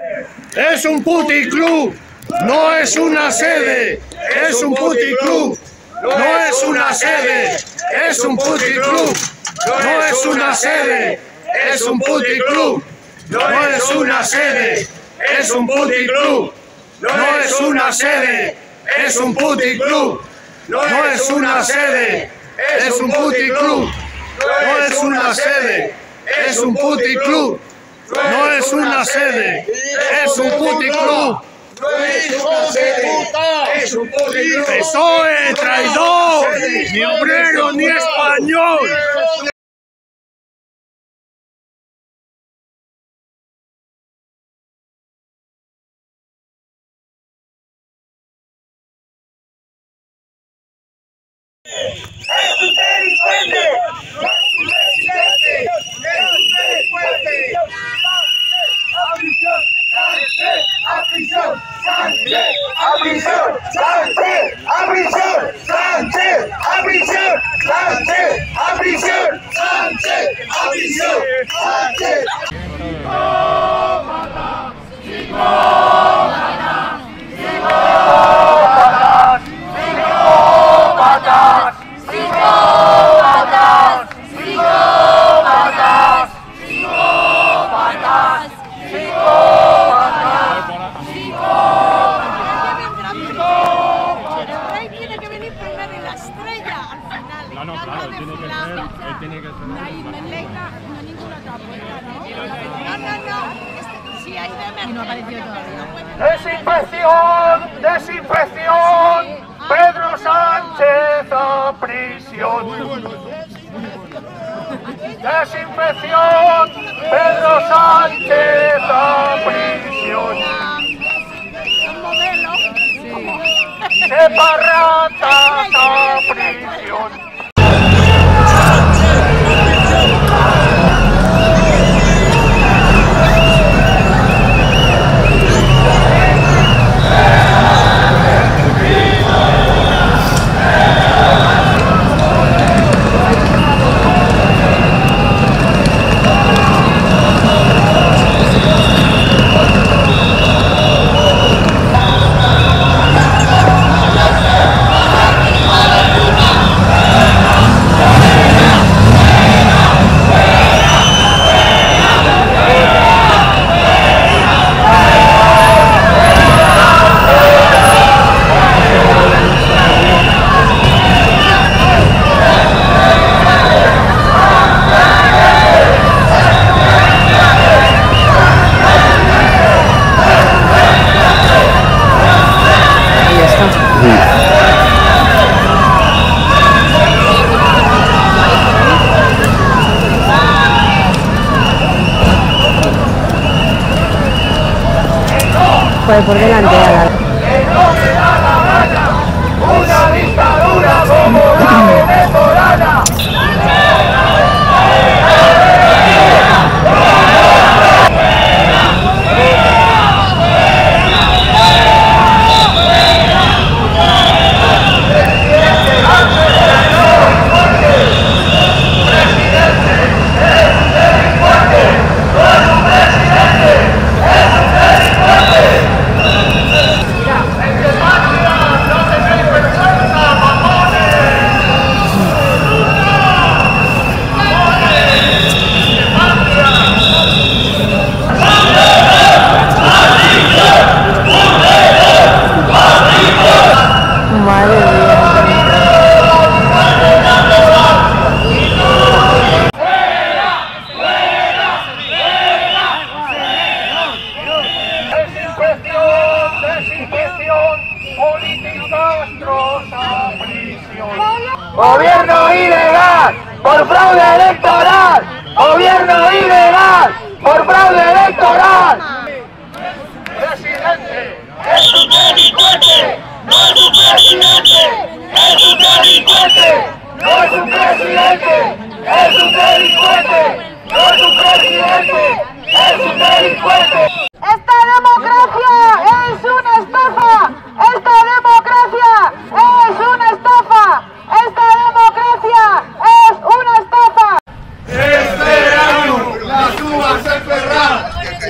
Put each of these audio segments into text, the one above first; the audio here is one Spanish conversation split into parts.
Es un puticlub, no es una sede. Es un puticlub, no es una sede. Es un puticlub, no es una sede. Es un puticlub, no es una sede. Es un puticlub, no es una sede. Es un puticlub, no es una sede. Es un puticlub, no es una sede. Es un puticlub, no es una sede. Es un puticlub. Es un puticlub. PSOE, traidor, ni obrero ni español. ¡Es un delincuente! ¡Es un presidente! ¡Es un delincuente! ¡A prisión! ¡A prisión! ¡A prisión! ¡Sánchez! ¡A prisión! ¡Sánchez! ¡A prisión! ¡Sánchez! ¡A prisión! ¡Sánchez! ¡A prisión! ¡Sánchez! ¡Psicópata! ¡Psicópata! ¡Psicópata! ¡Psicópatas! ¡Psicópatas! ¡Psicópatas! ¡Psicópatas! El rey tiene que venir primero y la estrella al final. No, claro, él tiene que ser. La Imelena, no ninguna otra puerta, ¿no? No. Sí, hay de y no apareció todavía. ¡Desinfección! ¡Desinfección! ¡Pedro Sánchez a prisión! ¡Desinfección! ¡Pedro Sánchez a prisión! Un modelo. ¡Separratas a prisión! Pues por delante a la... ¡Una dictadura como la venezolana! ¡Gobierno ilegal por fraude electoral! ¡Gobierno ilegal por fraude electoral! ¡Presidente! ¡Es un delincuente! ¡No es un presidente! ¡Es un delincuente! ¡No es un presidente! ¡Es un delincuente! ¡No es un presidente! ¡Es un delincuente! ¡Esta democracia es una estafa! ¡Esta democracia es una estafa! ¡Esta democracia es una estafa! Este año las uvas se cerrarán.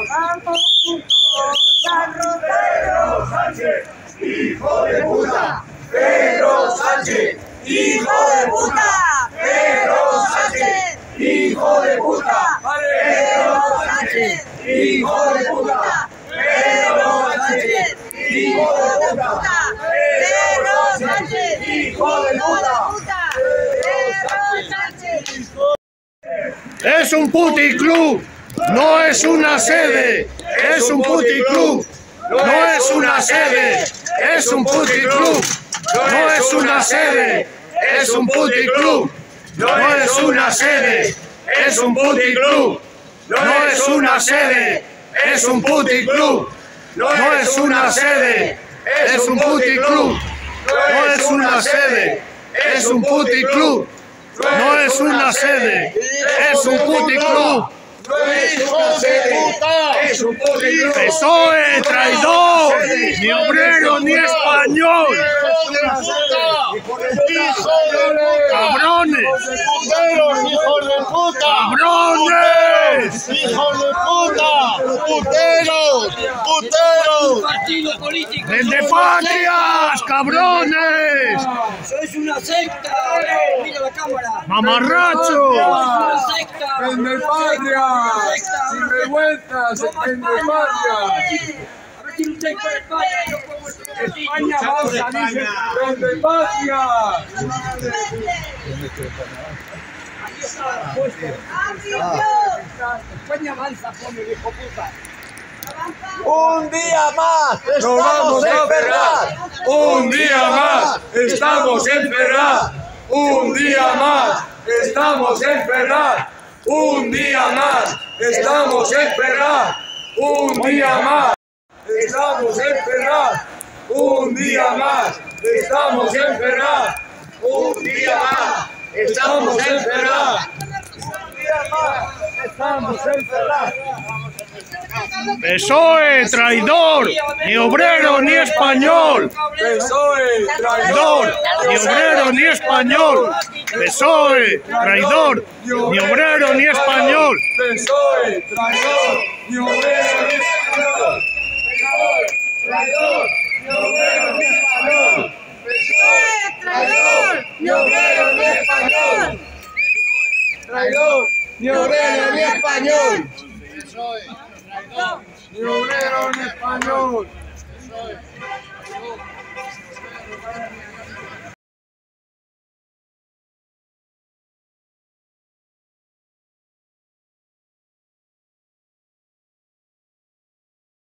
Vamos juntos a Pedro Sánchez, hijo de puta. Pedro Sánchez, hijo de puta. Pedro Sánchez, hijo de puta. Pedro Sánchez, hijo de puta. Pedro Sánchez, hijo de puta. Pedro Sánchez, hijo de puta. Pedro Sánchez. Es un puticlub, no es una sede. Es un puticlub, no es una sede. Es un puticlub, no es una sede. Es un puticlub, no es una sede. Es un puticlub, no es una sede. Es un puticlub, no es una sede. Es un puticlub, no es una sede. Es un puticlub, no es una sede. Es un puticlub. ¡Hijo de puta! ¡Es un puticlub! PSOE, traidor, ni obrero ni español. ¡Hijo de puta! ¡Hijo de puta! ¡Cabrones! ¡Puteros, hijos de puta! ¡Cabrones! ¡Hijos de puta! ¡Puteros! ¡Puteros! Partido político. ¡Vendepatrias, cabrones! Sois una secta. Mira la cámara. ¡Mamarrachos! Una secta. ¡Vendepatria! ¡Sin vergüenza! ¡Vendepatria! A ver si lucháis por España y no por ¡España avanza! ¡Dice! ¡Vendepatria! España avanza, pone hijo puta. ¡Un día más! ¡Nos vamos a Ferraz! ¡Un día más! ¡Estamos en Ferraz! ¡Un día más! ¡Estamos en Ferraz! ¡Un día más! ¡Estamos en Ferraz! ¡Un día más! ¡Estamos en Ferraz! ¡Un día más! ¡Estamos en Ferraz! ¡Un día más! ¡Estamos en Ferraz! ¡Un día más! ¡Estamos en Ferraz! PSOE, traidor, ni obrero ni español. PSOE, Traidor, ni obrero ni español. PSOE, traidor, ni obrero ni español. PSOE, traidor, ni obrero ni español. Traidor, ni obrero ni español. PSOE, traidor, ni obrero ni español. Traidor, ni obrero ni español. Ni obrero ni español.